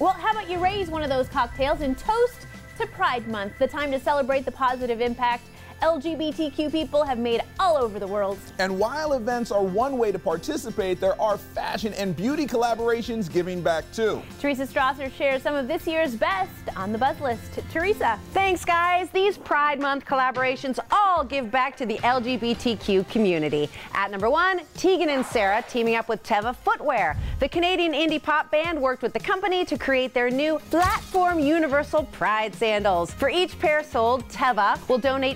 Well, how about you raise one of those cocktails and toast to Pride Month, the time to celebrate the positive impact LGBTQ people have made all over the world. And while events are one way to participate, there are fashion and beauty collaborations giving back too. Teresa Strasser shares some of this year's best on the Buzz List. Teresa. Thanks, guys. These Pride Month collaborations all give back to the LGBTQ community. At number 1, Tegan and Sara teaming up with Teva Footwear. The Canadian indie pop band worked with the company to create their new platform universal Pride sandals. For each pair sold, Teva will donate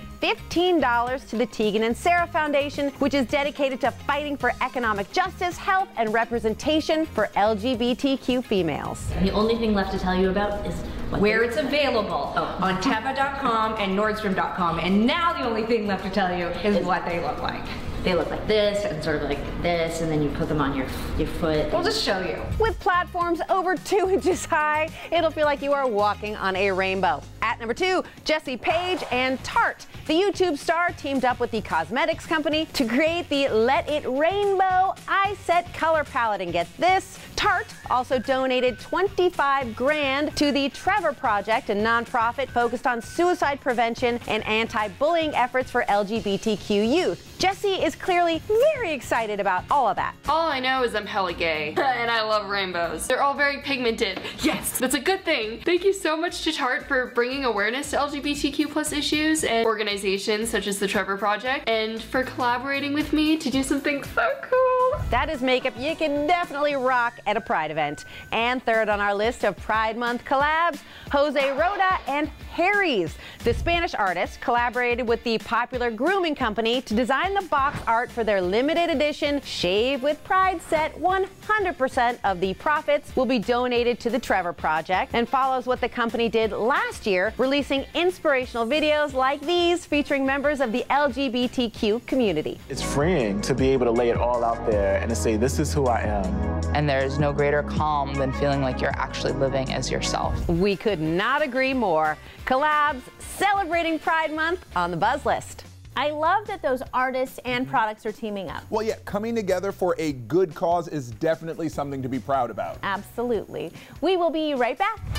$15 to the Tegan and Sara Foundation, which is dedicated to fighting for economic justice, health, and representation for LGBTQ females. The only thing left to tell you about is where it's available on Teva.com and Nordstrom.com. And now the only thing left to tell you is what they look like. They look like this and sort of like this, and then you put them on your foot. We'll just show you. With platforms over 2 inches high, it'll feel like you are walking on a rainbow. At number 2, Jesse Page and Tarte. The YouTube star teamed up with the cosmetics company to create the Let It Rainbow Eye Set color palette. And get this, Tarte also donated $25 grand to the Trevor Project, a nonprofit focused on suicide prevention and anti-bullying efforts for LGBTQ youth. Jesse is clearly very excited about all of that. All I know is I'm hella gay, and I love rainbows. They're all very pigmented. Yes, that's a good thing. Thank you so much to Tarte for bringing awareness to LGBTQ+ issues and organizations such as the Trevor Project, and for collaborating with me to do something so cool. That is makeup you can definitely rock at a Pride event. And third on our list of Pride Month collabs, Jose Rhoda and Harry's. The Spanish artist collaborated with the popular grooming company to design the box art for their limited edition Shave with Pride set. 100% of the profits will be donated to the Trevor Project, and follows what the company did last year, releasing inspirational videos like these featuring members of the LGBTQ community. It's freeing to be able to lay it all out there and to say, this is who I am. And there's no greater calm than feeling like you're actually living as yourself. We could not agree more. Collabs celebrating Pride Month on the Buzz List. I love that those artists and products are teaming up. Well, yeah, coming together for a good cause is definitely something to be proud about. Absolutely. We will be right back.